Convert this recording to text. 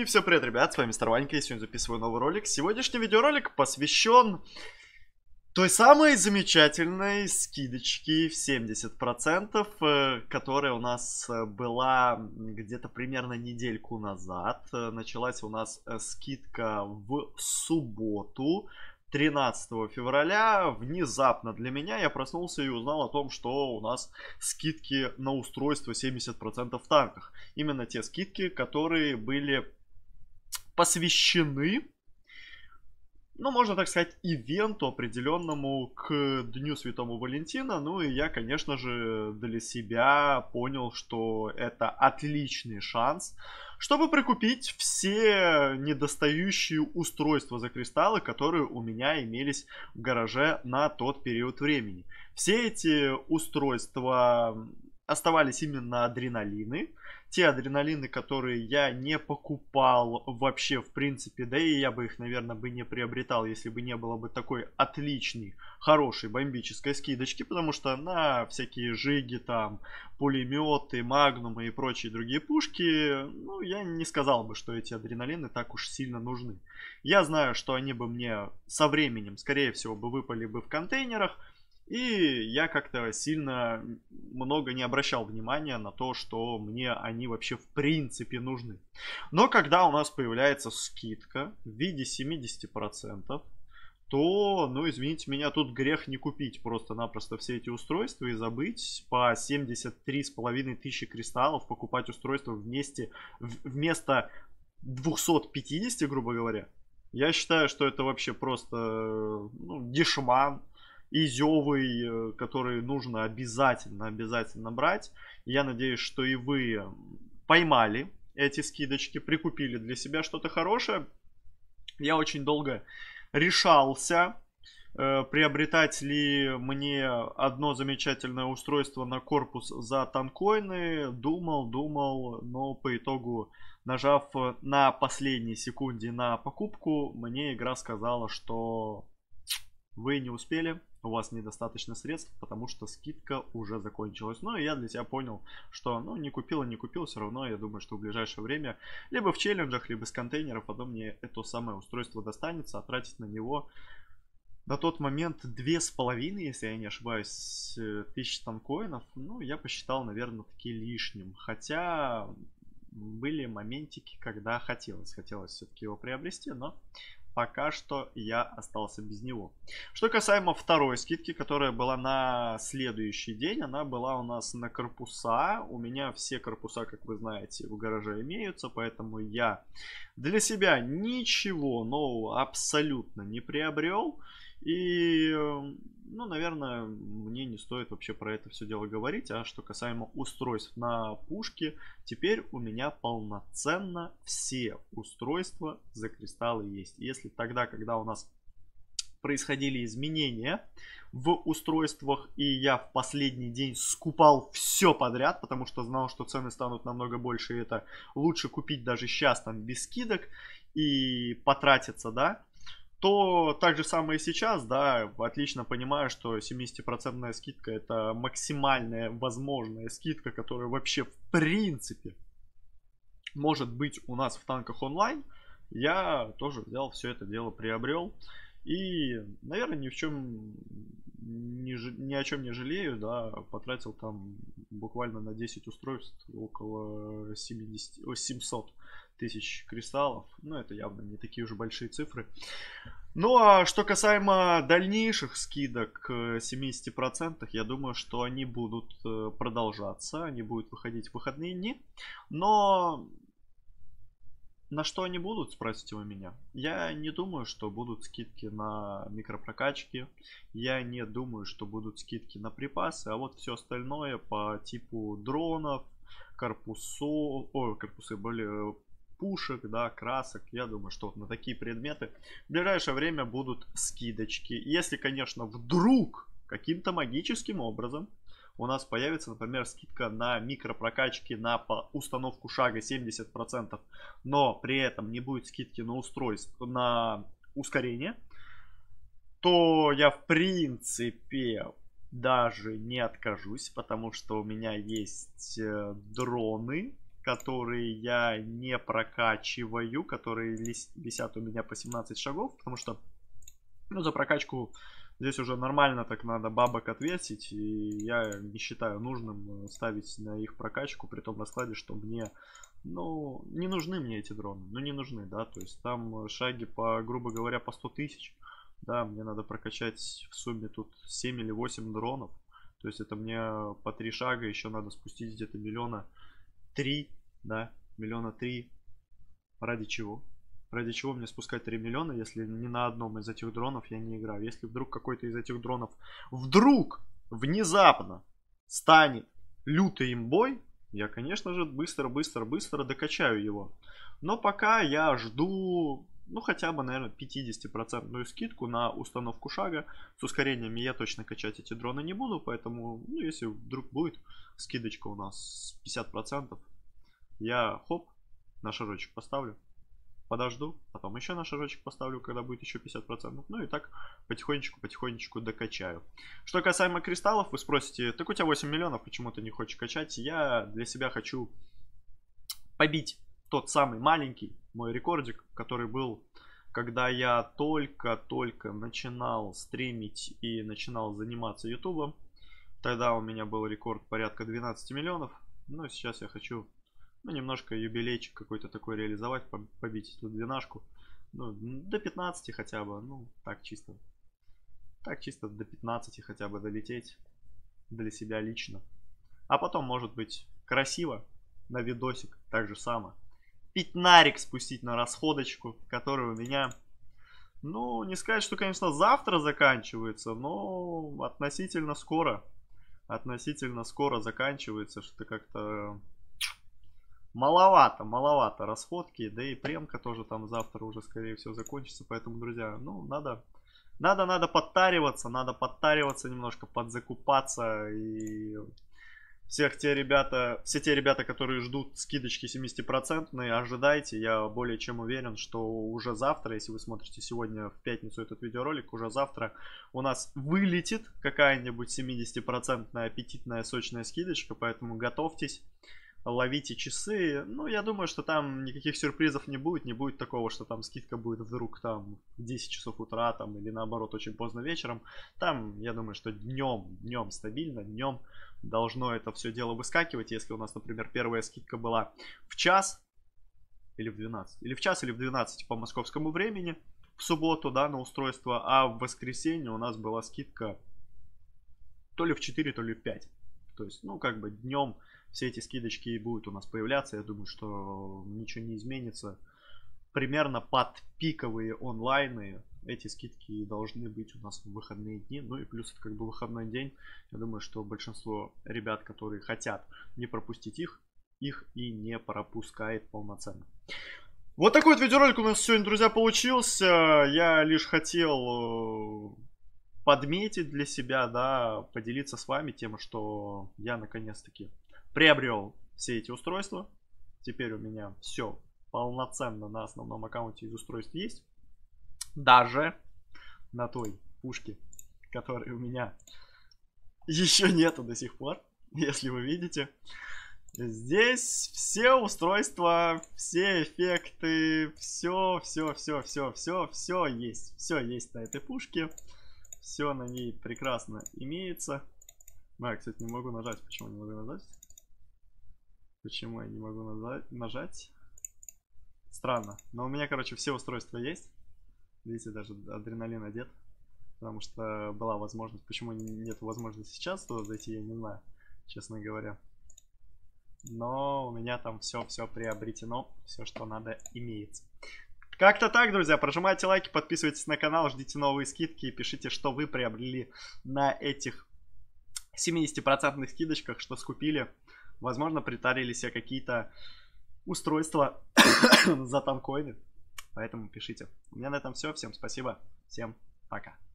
Всем привет, ребят, с вами Старванька, я сегодня записываю новый ролик. Сегодняшний видеоролик посвящен той самой замечательной скидочке в 70%, которая у нас была где-то примерно недельку назад. Началась у нас скидка в субботу, 13 февраля. Внезапно для меня я проснулся и узнал о том, что у нас скидки на устройство 70% в танках. Именно те скидки, которые были посвящены, ну, можно так сказать, ивенту определенному к Дню Святому Валентина. Ну, и я, конечно же, для себя понял, что это отличный шанс, чтобы прикупить все недостающие устройства за кристаллы, которые у меня имелись в гараже на тот период времени. Все эти устройства оставались именно адреналины. Те адреналины, которые я не покупал вообще в принципе, да и я бы их, наверное, бы не приобретал, если бы не было бы такой отличной, хорошей, бомбической скидочки, потому что на всякие жиги, там, пулеметы, магнумы и прочие другие пушки, ну, я не сказал бы, что эти адреналины так уж сильно нужны. Я знаю, что они бы мне со временем, скорее всего, бы выпали бы в контейнерах, и я как-то сильно много не обращал внимания на то, что мне они вообще в принципе нужны. Но когда у нас появляется скидка в виде 70%, то, ну извините меня, тут грех не купить просто-напросто все эти устройства и забыть по 73,5 тысячи кристаллов покупать устройство вместо 250, грубо говоря. Я считаю, что это вообще просто, ну, дешман изёвый, который нужно обязательно брать. Я надеюсь, что и вы поймали эти скидочки, прикупили для себя что-то хорошее. Я очень долго решался, приобретать ли мне одно замечательное устройство на корпус за танкоины. Думал, но по итогу, нажав на последней секунде на покупку, мне игра сказала, что вы не успели, у вас недостаточно средств, потому что скидка уже закончилась. Ну и я для себя понял, что, ну, не купил и не купил, все равно я думаю, что в ближайшее время либо в челленджах, либо с контейнеров потом мне это самое устройство достанется, а тратить на него на тот момент 2,5, если я не ошибаюсь, тысяч танкоинов, ну, я посчитал, наверное, таки лишним. Хотя были моментики, когда хотелось все-таки его приобрести, но пока что я остался без него. Что касаемо второй скидки, которая была на следующий день, она была у нас на корпуса. У меня все корпуса, как вы знаете, в гараже имеются, поэтому я для себя ничего нового абсолютно не приобрел. И, ну, наверное, мне не стоит вообще про это все дело говорить. А что касаемо устройств на пушке, теперь у меня полноценно все устройства за кристаллы есть. Если тогда, когда у нас происходили изменения в устройствах, и я в последний день скупал все подряд, потому что знал, что цены станут намного больше, и это лучше купить даже сейчас там без скидок и потратиться, да, то так же самое и сейчас, да, отлично понимаю, что 70% скидка это максимальная возможная скидка, которая вообще в принципе может быть у нас в танках онлайн. Я тоже взял все это дело, приобрел. И, наверное, ни о чем не жалею, да, потратил там буквально на 10 устройств около 700 тысяч кристаллов. Ну, это явно не такие уже большие цифры. Ну, а что касаемо дальнейших скидок 70%, я думаю, что они будут продолжаться, они будут выходить в выходные дни. Но на что они будут, спросите вы меня? Я не думаю, что будут скидки на микропрокачки. Я не думаю, что будут скидки на припасы. А вот все остальное по типу дронов, корпусы были пушек, да, красок. Я думаю, что вот на такие предметы в ближайшее время будут скидочки. Если, конечно, вдруг каким-то магическим образом у нас появится, например, скидка на микропрокачки на установку шага 70%, но при этом не будет скидки на устройство, на ускорение, то я в принципе даже не откажусь, потому что у меня есть дроны, которые я не прокачиваю, которые висят у меня по 17 шагов, потому что, ну, за прокачку здесь уже нормально так надо бабок ответить, и я не считаю нужным ставить на их прокачку при том раскладе, что мне, ну, не нужны мне эти дроны, ну, не нужны, да, то есть там шаги по, грубо говоря, по 100 тысяч, да, мне надо прокачать в сумме тут 7 или 8 дронов, то есть это мне по 3 шага еще надо спустить где-то миллиона 3, да, миллиона 3. Ради чего? Ради чего мне спускать 3 миллиона, если ни на одном из этих дронов я не играю? Если вдруг какой-то из этих дронов вдруг внезапно станет лютой имбой, я, конечно же, быстро докачаю его. Но пока я жду, ну, хотя бы, наверное, 50% скидку на установку шага. С ускорениями я точно качать эти дроны не буду, поэтому, ну, если вдруг будет скидочка у нас 50%, я, хоп, на шажочек поставлю. Подожду, потом еще на шажочек поставлю, когда будет еще 50%. Ну и так потихонечку докачаю. Что касаемо кристаллов, вы спросите, так у тебя 8 миллионов, почему ты не хочешь качать? Я для себя хочу побить тот самый маленький мой рекордик, который был, когда я только начинал стримить и начинал заниматься ютубом. Тогда у меня был рекорд порядка 12 миллионов. Ну сейчас я хочу... Ну, немножко юбилейчик какой-то такой реализовать, побить эту двенашку. Ну, до 15 хотя бы, ну, так чисто. Так чисто до 15 хотя бы долететь для себя лично. А потом, может быть, красиво на видосик так же само. Пятнарик спустить на расходочку, который у меня, ну, не сказать, что, конечно, завтра заканчивается, но относительно скоро. Относительно скоро заканчивается, что как-то... Маловато расходки, да и премка тоже там завтра уже, скорее всего, закончится. Поэтому, друзья, ну, надо подтариваться немножко, подзакупаться. И все те ребята, которые ждут скидочки 70%, ожидайте. Я более чем уверен, что уже завтра, если вы смотрите сегодня в пятницу этот видеоролик, уже завтра у нас вылетит какая-нибудь 70% аппетитная сочная скидочка. Поэтому готовьтесь. Ловите часы. Ну, я думаю, что там никаких сюрпризов не будет. Не будет такого, что там скидка будет вдруг там в 10 часов утра там, или наоборот очень поздно вечером. Там, я думаю, что днем стабильно, днем должно это все дело выскакивать. Если у нас, например, первая скидка была в час или в 12, или в час, или в 12 по московскому времени в субботу, да, на устройство, а в воскресенье у нас была скидка то ли в 4, то ли в 5. То есть, ну, как бы днем все эти скидочки будут у нас появляться. Я думаю, что ничего не изменится. Примерно под пиковые онлайны эти скидки должны быть у нас в выходные дни. Ну и плюс это как бы выходной день. Я думаю, что большинство ребят, которые хотят не пропустить их и не пропускает полноценно. Вот такой вот видеоролик у нас сегодня, друзья, получился. Я лишь хотел подметить для себя, да, поделиться с вами тем, что я наконец-таки приобрел все эти устройства. Теперь у меня все полноценно на основном аккаунте из устройств есть. Даже на той пушке, которой у меня еще нету до сих пор. Если вы видите. Здесь все устройства, все эффекты, все есть. Все есть на этой пушке. Все на ней прекрасно имеется. Я, кстати, не могу нажать. Почему не могу нажать? Почему я не могу нажать? Странно. Но у меня, короче, все устройства есть. Видите, даже адреналин одет. Потому что была возможность. Почему нет возможности сейчас туда зайти, я не знаю, честно говоря. Но у меня там все приобретено. Все, что надо, имеется. Как-то так, друзья. Прожимайте лайки, подписывайтесь на канал, ждите новые скидки и пишите, что вы приобрели на этих 70% скидочках, что скупили. Возможно, притарили себе какие-то устройства за танкоины. Поэтому пишите. У меня на этом все. Всем спасибо. Всем пока.